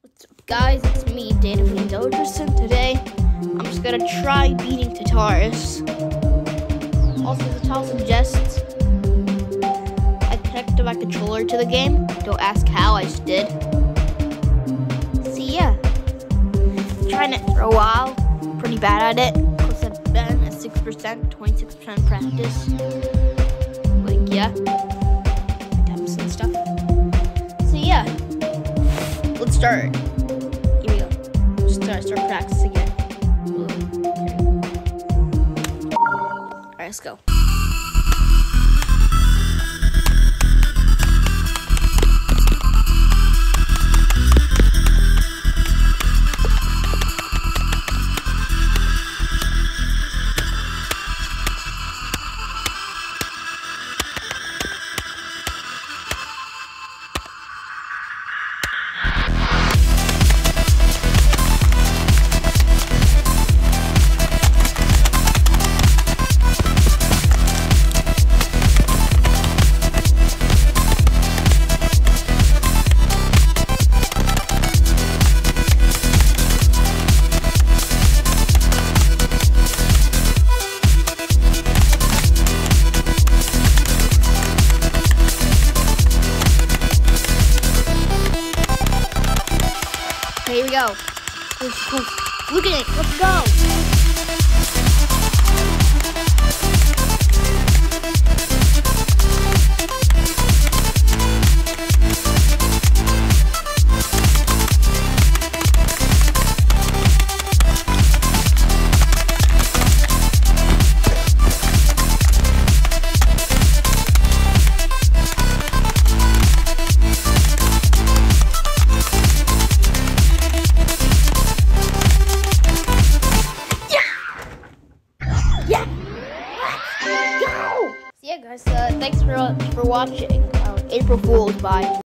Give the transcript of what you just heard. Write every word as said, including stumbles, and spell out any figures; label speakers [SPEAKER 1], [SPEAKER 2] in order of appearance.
[SPEAKER 1] What's up, guys? It's me, Tartarus, and today I'm just gonna try beating Tartarus. Also, the title suggests I connected my controller to the game. Don't ask how, I just did. See, yeah, trying it for a while. Pretty bad at it. Close I've been at six percent, twenty-six percent practice. Like, yeah, attempts and stuff. So yeah, let's start. Here we go. Just start, start practice again. All right, let's go. Here we go. Close, close. Look at it. Let's go. Yeah, guys, uh, thanks for, uh, for watching. Uh, April Fool's, bye.